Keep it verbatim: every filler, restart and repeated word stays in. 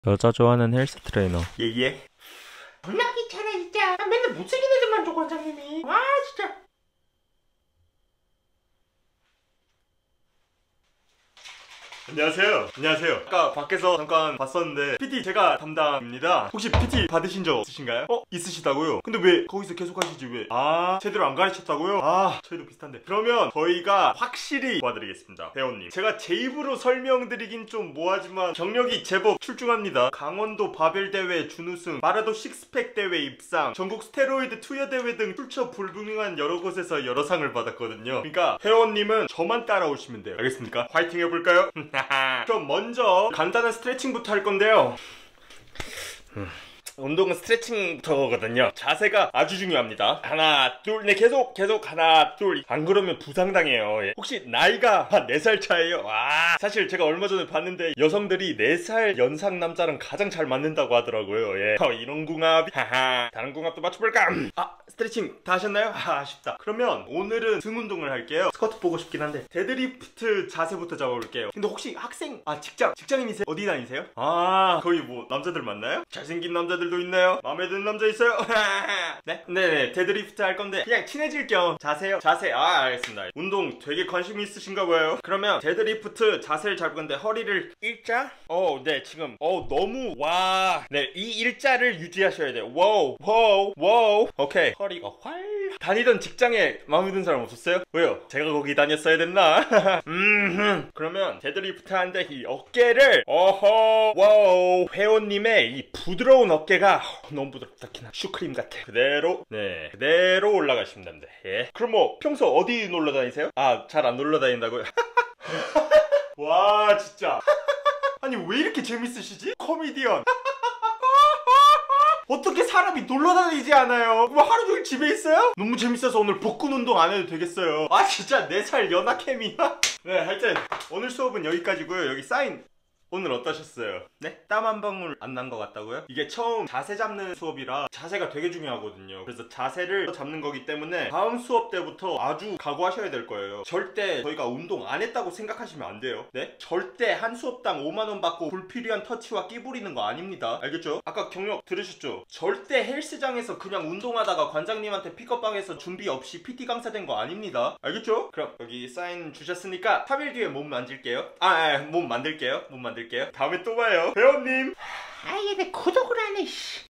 여자 좋아하는 헬스 트레이너. 예예. 졸라 귀찮아 진짜. 아, 맨날 못생긴 애들만 줘 관장님이. 와 진짜. 안녕하세요. 안녕하세요. 아까 밖에서 잠깐 봤었는데 피티 제가 담당입니다. 혹시 피티 받으신 적 있으신가요? 어? 있으시다고요? 근데 왜 거기서 계속 하시지 왜? 아 제대로 안 가르쳤다고요? 아 저희도 비슷한데. 그러면 저희가 확실히 도와드리겠습니다. 회원님, 제가 제 입으로 설명드리긴 좀 뭐하지만 경력이 제법 출중합니다. 강원도 바벨대회 준우승, 마라도 식스팩 대회 입상, 전국 스테로이드 투여 대회 등 출처 불분명한 여러 곳에서 여러 상을 받았거든요. 그러니까 회원님은 저만 따라오시면 돼요. 알겠습니까? 화이팅 해볼까요? 그럼 먼저 간단한 스트레칭부터 할 건데요. 음. 운동은 스트레칭부터거든요. 자세가 아주 중요합니다. 하나 둘 네 계속 계속 하나 둘. 안 그러면 부상당해요. 예. 혹시 나이가 한 네 살 차이에요? 와, 사실 제가 얼마 전에 봤는데 여성들이 네 살 연상 남자랑 가장 잘 맞는다고 하더라고요. 예. 어, 이런 궁합. 하하. 다른 궁합도 맞춰볼까? 아 스트레칭 다 하셨나요? 아, 아쉽다. 그러면 오늘은 등 운동을 할게요. 스쿼트 보고 싶긴 한데 데드리프트 자세부터 잡아볼게요. 근데 혹시 학생, 아 직장, 직장인이세요? 어디 다니세요? 아 거기 뭐 남자들 만나요? 잘생긴 남자들도 있나요? 마음에 드는 남자 있어요? 네? 네네, 데드리프트 할 건데 그냥 친해질 겸 자세요. 자세. 아 알겠습니다. 운동 되게 관심이 있으신가 봐요. 그러면 데드리프트 자세를 잡을 건데 허리를 일자? 어 네 지금 어 너무 와 네 이 일자를 유지하셔야 돼요. 와우 와우 와우. 오케이. 허리가 활. 다니던 직장에 마음에 드는 사람 없었어요? 왜요? 제가 거기 다녔어야 됐나? 음 그러면 데드리프트 하는데 이 어깨를 어허 와우. 회원님의 이 부드러운 어깨가 너무 부드럽다. 키나 슈크림 같아. 그대로 네 그대로 올라가시면 됩니다. 예. 그럼 뭐 평소 어디 놀러 다니세요? 아 잘 안 놀러 다닌다고요? 와 진짜 아니 왜 이렇게 재밌으시지? 코미디언. 어떻게 사람이 놀러다니지 않아요? 뭐 하루 종일 집에 있어요? 너무 재밌어서 오늘 복근 운동 안 해도 되겠어요. 아 진짜 네 살 연하캠이. 네 하여튼 오늘 수업은 여기까지고요. 여기 사인 오늘 어떠셨어요? 네? 땀 한 방울 안 난 것 같다고요? 이게 처음 자세 잡는 수업이라 자세가 되게 중요하거든요. 그래서 자세를 잡는 거기 때문에 다음 수업 때부터 아주 각오하셔야 될 거예요. 절대 저희가 운동 안 했다고 생각하시면 안 돼요. 네? 절대 한 수업당 오만 원 받고 불필요한 터치와 끼 부리는 거 아닙니다. 알겠죠? 아까 경력 들으셨죠? 절대 헬스장에서 그냥 운동하다가 관장님한테 픽업방에서 준비 없이 피티 강사 된 거 아닙니다. 알겠죠? 그럼 여기 사인 주셨으니까 삼 일 뒤에 몸 만질게요. 아, 아 몸 만들게요. 몸 만들게요. 다음에 또 봐요. 회원님. 아, 얘네 구독을 안 해, 씨.